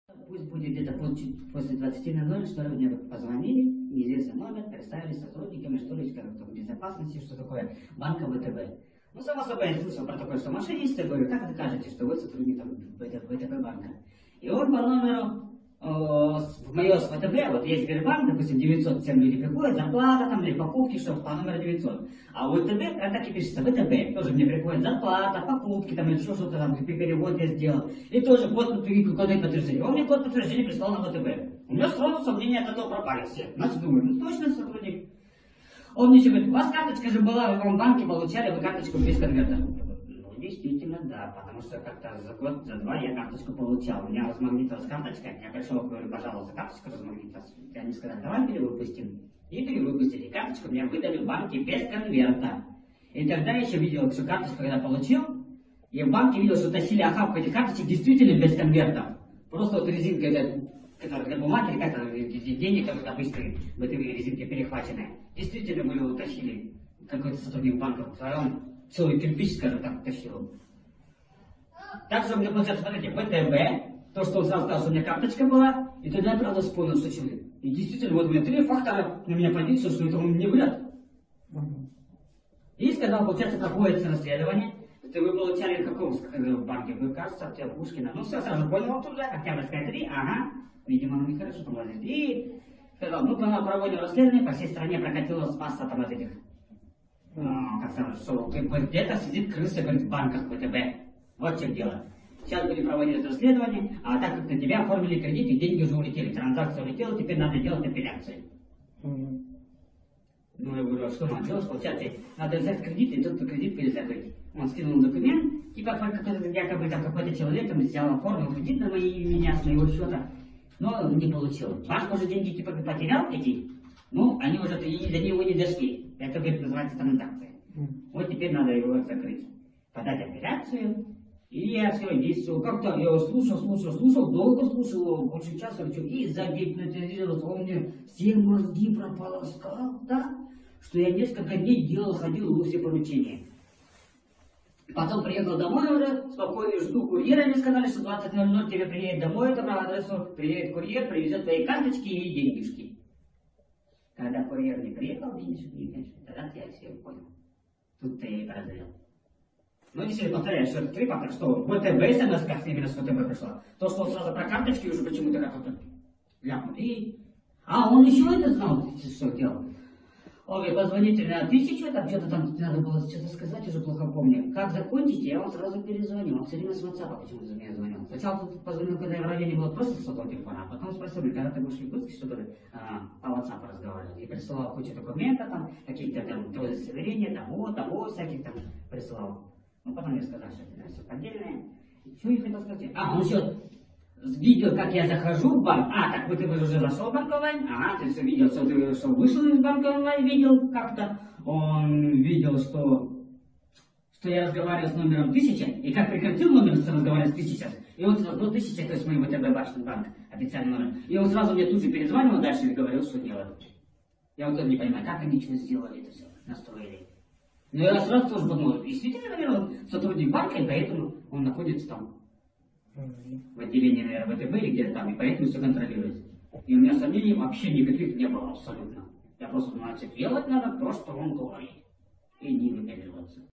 Пусть будет где-то после 20:00, что ли, мне позвонили, неизвестный номер, представили сотрудниками, что ли, скажем, безопасности, что такое, банка ВТБ. Ну, само собой, я слышал про такое, что машинист, я говорю, как докажете, что вы сотрудник там, ВТБ банка? И он по номеру в мое с ВТБ, вот есть Сбербанк, допустим, 907 люди приходят, зарплата там, или покупки, что по номеру 900. А у ВТБ, как так и пишется, ВТБ, тоже мне приходит зарплата, покупки, там, или что-то там, перевод я сделал. И тоже код подтверждения. Он мне код подтверждения прислал на ВТБ. У меня сразу сомнения от этого пропали все. Значит, думаю, ну точно сотрудник. Он мне еще говорит, у вас карточка же была, в каком банке получали вы карточку без конверта. Ну, действительно, да, потому что как-то за год, за два я карточку получал. У меня размагнитилась карточка, я пришел, говорю, пожалуйста, карточку размагнитилась. И они сказали, давай перевыпустим. И перевыпустили. Карточку мне выдали в банке без конверта. И тогда я еще видел, что карточку, когда получил, я в банке видел, что тащили охапку этих карточек действительно без конверта. Просто вот резинка, которая для бумаги, как-то денег, как обычно в этой резинке перехваченные. Действительно, мы его утащили, какой-то сотрудник банка, он целый кирпич, скажем так, тащил. Также у меня получается, смотрите, ВТБ, то, что он сразу сказал, что у меня карточка была, и тогда я правда вспомнил, что человек. И действительно, вот у меня 3 фактора на меня подействовали, что это он не вряд. И когда, получается, проходит расследование, то вы получали в каком банке? Вы, кажется, от Пушкина. Ну все, сразу понял тут же, Октябрьская 3, ага. Видимо, оно нехорошо положить. И сказал, ну, проводим расследование, по всей стране прокатилась масса там от этих, как сказать, что где-то сидит крыса, говорит, в банках ВТБ. Вот в чем дело. Сейчас будем проводить это расследование, а так как на тебя оформили кредит, и деньги уже улетели, транзакция улетела, теперь надо делать апелляцию. Ну, я говорю, а что надо делать? Получается, надо взять кредит, и тот кредит перезакрыть. Он скинул документ, типа, якобы там какой-то человек там взял, оформил кредит на меня с моего счета, но не получил. Банк уже деньги типа потерял эти, ну, они уже до него не дошли. Это, говорит, называется транзакция. Вот теперь надо его закрыть. Подать апелляцию, и я все действовал. Как-то я его слушал, долго слушал его, больше часа, и загипнотизировался. Он мне все мозги прополоскал, да? Что я несколько дней ходил все поручения. Потом приехал домой уже, спокойно жду курьера, мне сказали, что 20:00 тебе приедет домой, добрал адресу, приедет курьер, привезет твои карточки и денежки. Когда курьер не приехал, денежки не конечно, тогда я все понял. Тут-то я и прозрел. Ну, если повторяю, что это 3 фактора, что ВТБ смс именно с ВТБ пришла, то, что он сразу про карточки уже почему-то как-то ляпнул. А он еще это знал, что делал. Он говорит, позвоните на 1000, там что-то там надо было что-то сказать, уже плохо помню. Как закончите, я вам сразу перезвоню. Он все время с WhatsApp почему-то за меня звонил. Сначала тут позвонил, когда я в районе был просто с сотового телефона, а потом спросил, когда ты будешь в Якутске, чтобы по WhatsApp разговаривать. И присылал кучу документов, там, какие-то там удостоверения, того, всяких там присылал. Ну, потом я сказал, что это все поддельное. Что я хотел сказать? Он еще видел, как я захожу в банк. Так ты уже зашел в банк онлайн? Ты все видел, что ты вышел из банка онлайн, видел как-то. Он видел, что я разговаривал с номером 1000, и как прекратил номер разговаривать с 1000. И он сразу, 1000, то есть мой ВТБ банк, официальный номер. И он сразу мне тут же перезванивал дальше и говорил, что делать. Я вот тоже не понимаю, как они что сделали это все, настроили. Но я сразу тоже подумал, действительно, наверное, он сотрудник банка, и поэтому он находится там, в отделении, наверное, ВТБ или где-то там, и поэтому все контролирует. И у меня сомнений вообще никаких не было абсолютно. Я просто думаю, делать надо то, что он говорит, и не выпендриваться.